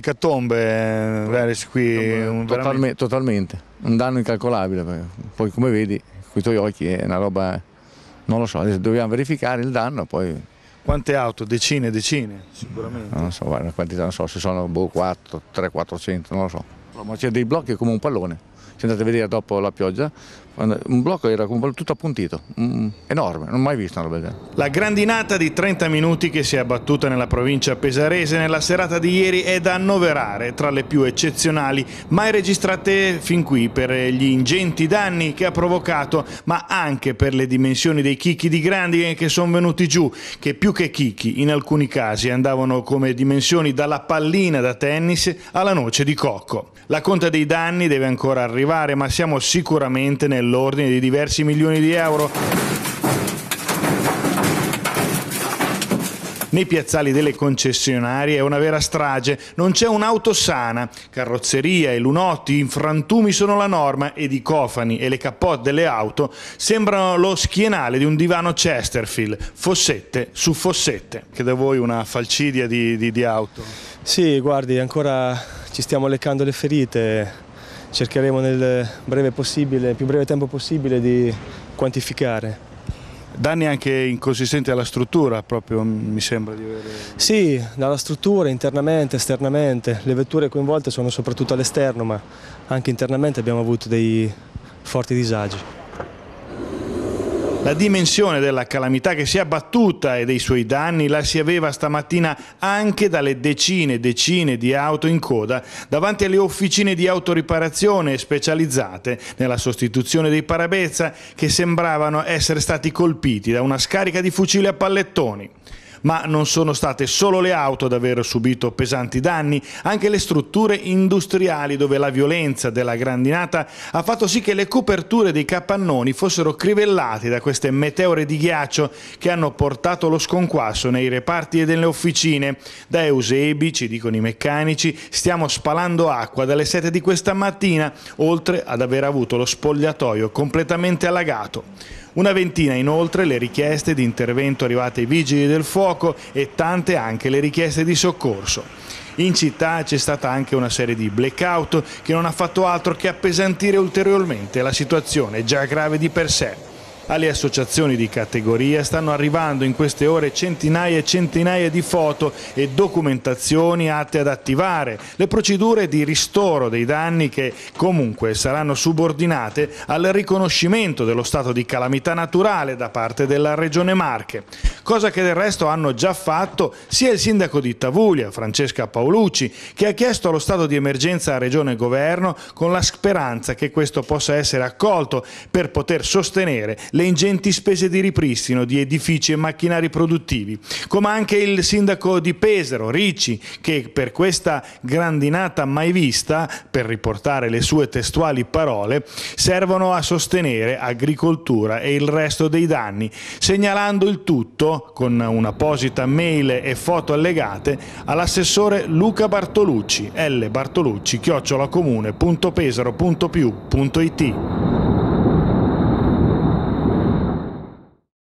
un'ecatombe qui. Totalmente, un danno incalcolabile, perché poi come vedi con i tuoi occhi è una roba, non lo so, adesso dobbiamo verificare il danno poi. Quante auto? Decine, sicuramente. Non so, guarda, quantità, non so se sono 300-400, non lo so, ma c'è dei blocchi come un pallone. Se andate a vedere dopo la pioggia, un blocco era tutto appuntito, enorme, non ho mai visto una roba del genere. La grandinata di 30 minuti che si è abbattuta nella provincia pesarese nella serata di ieri è da annoverare tra le più eccezionali mai registrate fin qui per gli ingenti danni che ha provocato, ma anche per le dimensioni dei chicchi di grandi che sono venuti giù, che più che chicchi in alcuni casi andavano come dimensioni dalla pallina da tennis alla noce di cocco. La conta dei danni deve ancora arrivare, ma siamo sicuramente nell'ordine di diversi milioni di euro. Nei piazzali delle concessionarie è una vera strage, non c'è un'auto sana, carrozzeria e lunotti in frantumi sono la norma ed i cofani e le cappotte delle auto sembrano lo schienale di un divano Chesterfield, fossette su fossette. Che da voi una falcidia di auto? Sì, guardi, ancora ci stiamo leccando le ferite, cercheremo nel più breve tempo possibile di quantificare. Danni anche inconsistenti alla struttura, proprio mi sembra di avere... Sì, dalla struttura, internamente, esternamente. Le vetture coinvolte sono soprattutto all'esterno, ma anche internamente abbiamo avuto dei forti disagi. La dimensione della calamità che si è abbattuta e dei suoi danni la si aveva stamattina anche dalle decine di auto in coda davanti alle officine di autoriparazione specializzate nella sostituzione dei parabrezza che sembravano essere stati colpiti da una scarica di fucili a pallettoni. Ma non sono state solo le auto ad aver subito pesanti danni, anche le strutture industriali dove la violenza della grandinata ha fatto sì che le coperture dei capannoni fossero crivellate da queste meteore di ghiaccio che hanno portato lo sconquasso nei reparti e nelle officine. Da Eusebi, ci dicono i meccanici, stiamo spalando acqua dalle 7 di questa mattina, oltre ad aver avuto lo spogliatoio completamente allagato. Una ventina inoltre le richieste di intervento arrivate ai vigili del fuoco e tante anche le richieste di soccorso. In città c'è stata anche una serie di blackout che non ha fatto altro che appesantire ulteriormente la situazione già grave di per sé. Alle associazioni di categoria stanno arrivando in queste ore centinaia e centinaia di foto e documentazioni atte ad attivare le procedure di ristoro dei danni che comunque saranno subordinate al riconoscimento dello stato di calamità naturale da parte della Regione Marche, cosa che del resto hanno già fatto sia il sindaco di Tavuglia, Francesca Paolucci, che ha chiesto lo stato di emergenza a Regione e Governo con la speranza che questo possa essere accolto per poter sostenere le ingenti spese di ripristino di edifici e macchinari produttivi, come anche il sindaco di Pesaro, Ricci, che per questa grandinata mai vista, per riportare le sue testuali parole, servono a sostenere agricoltura e il resto dei danni, segnalando il tutto con un'apposita mail e foto allegate all'assessore Luca Bartolucci, lbartolucci@comune.pesaro.più.it.